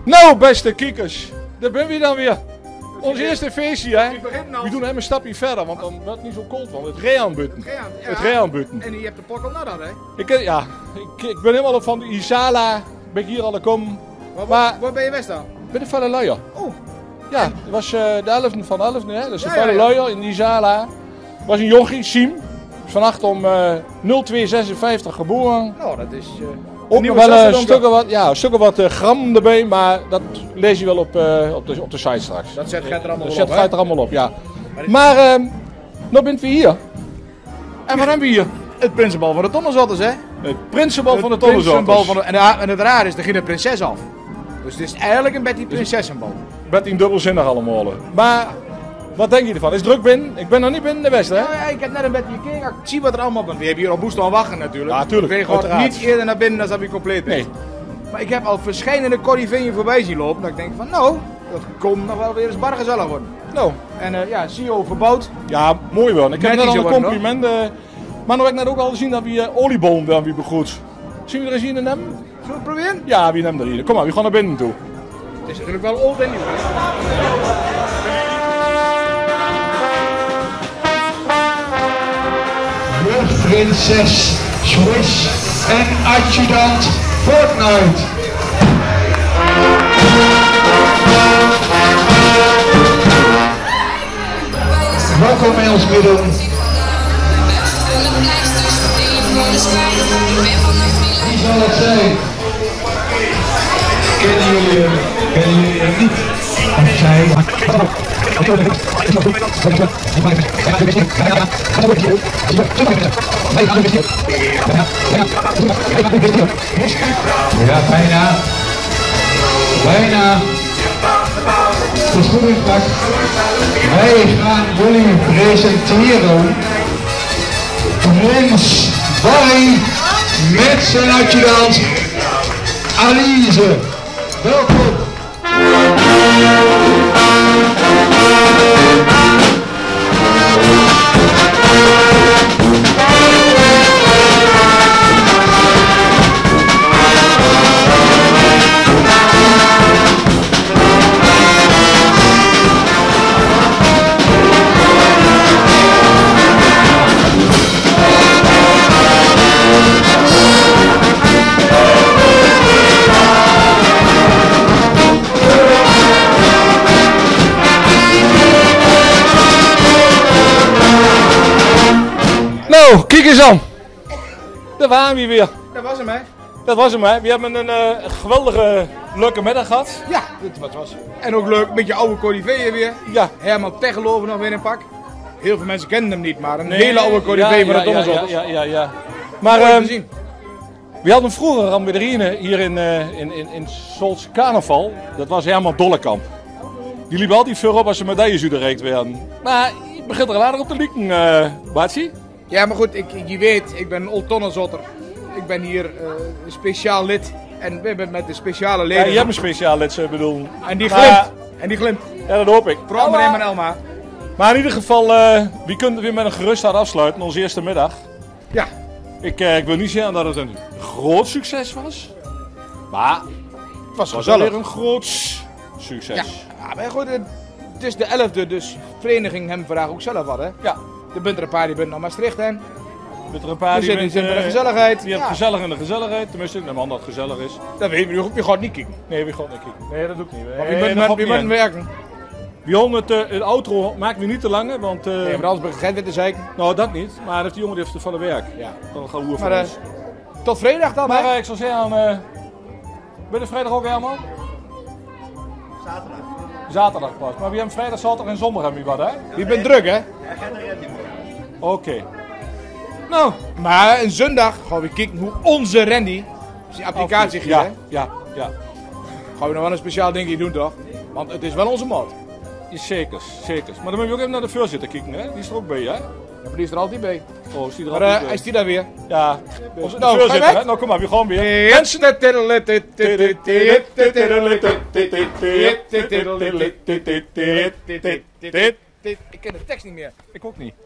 Nou, beste kijkers, daar ben we dan weer. Ons eerste feestje, hè? We doen hem een stapje verder, want dan wordt het niet zo koud van. Het reanbutten. Het reanbutten. En je hebt de pokkel naar dat, hè? Ik ben helemaal op van de Isala. Ben ik hier al gekomen. Waar ben je west dan? Ben de Valle Luier. Oh. Ja, dat was de 11e van 11e, hè? Dat is de Valle Luier in Isala. Was een jochie, Siem. Vannacht om 0256 geboren. Nou, dat is... Ook nog wel stukken wat gram erbij, maar dat lees je wel op de site straks. Dat zet Gert er allemaal op, Dat zet er allemaal op, ja. Maar, nou bent we hier. En wat hebben we hier? Het prinsenbal van de Tonnezotters, hè? Het prinsenbal van de Tonnezotters. En het raar is, er ging een prinses af. Dus het is eigenlijk een beetje prinsessenbal. Betty dubbelzinnig allemaal. Maar, wat denk je ervan? Is het druk binnen? Ik ben nog niet binnen de West, hè? Ja, ik heb net een beetje gekeken. Ik zie wat er allemaal bent. We hebben hier al boest aan wachten natuurlijk. Ja, natuurlijk. Ik gewoon niet eerder naar binnen dan dat we compleet nee. Maar ik heb al verschillende corriveeën voorbij zien lopen. Dat ik denk van, nou, dat komt nog wel weer eens bar gezellig worden. Nou. En CEO verbouwd. Ja, mooi wel. Ik heb net al een compliment. Maar nog heb ik net ook al gezien dat we oliebollen werden wie begroet. Zien we er eens hier in hem? Zullen we het proberen? Ja, wie neemt er hier? Kom maar, we gaan naar binnen toe. Het is natuurlijk wel old en nieuw. Luchtprinses Swiss en adjudant Fortnite. Welkom bij ons midden. Wie zal het zijn? Kennen jullie hem niet? En zij... Ja, bijna. Bijna. Het is goed ingepakt. Wij gaan jullie presenteren Prins Barry met zijn adjudant Alize. Welkom. Nou, kijk eens aan. Daar waren we weer. Dat was hem, hè? Dat was hem, hè. We hebben een geweldige, leuke middag gehad. Ja, dat was. En ook leuk, met je oude corriveeën weer. Ja. Herman Teggeloven nog weer in pak. Heel veel mensen kennen hem niet, maar een hele oude corrivee van de Tonnezotters. Ja. Maar we hadden vroeger aan Bedrine hier in Solts Carnaval. Dat was Herman Dollekamp. Die liep altijd veel op als ze medailles uitgereikt werden. Maar je begint er later op te lieken, Batsie. Ja, maar goed, je weet, ik ben een old Tonnezotter. Ik ben hier een speciaal lid. En we zijn met de speciale leden. Ja, je hebt een speciaal lid, bedoel. En die glimt. En die glimt. Ja, dat hoop ik. Vooral maar en Elma. Maar in ieder geval, we kunnen weer met een gerust hart afsluiten, onze eerste middag. Ja. Ik wil niet zeggen dat het een groot succes was. Maar het was wel weer een groot succes. Ja, maar goed, het is de 11e, dus vereniging hem vandaag ook zelf wat, hè? Ja. Er bent er een paar die bent naar Maastricht, hè? Met er een paar die zitten in de gezelligheid. Die hebben gezellig in de gezelligheid. Tenminste, ik neem aan dat het gezellig is. Dat weet je, je gaat niet kijken. Nee, we gaan niet kijken. Nee, dat doe ik niet. We moeten werken. We houden het outro maken we niet te lang, want... nee, maar anders begint Gent weer te zeiken. Nou, dat niet. Maar die jongen heeft van de werk. Ja. Dan gaan we maar tot vrijdag dan, maar ik zou zeggen, ben je vrijdag ook helemaal? Zaterdag. Zaterdag pas. Maar we hebben vrijdag, zaterdag en zondag hebben we wat, hè? Je bent druk, hè? Ja, gaat er niet meer. Oké. Nou. Maar een zondag gaan we kijken hoe onze Randy zijn applicatie geeft, hè? Ja. Gaan we nog wel een speciaal dingetje doen, toch? Want het is wel onze maat. Zeker. Maar dan moet je ook even naar de voorzitter kijken, hè? Die is er ook bij, hè? Ja, maar die is er altijd bij. Oh, is die er maar altijd bij? is die daar weer? Ja. Nou, voorzitter, hè? Nou, kom maar, we gaan weer. Mensen! Ik ken de tekst niet meer. Ik ook niet.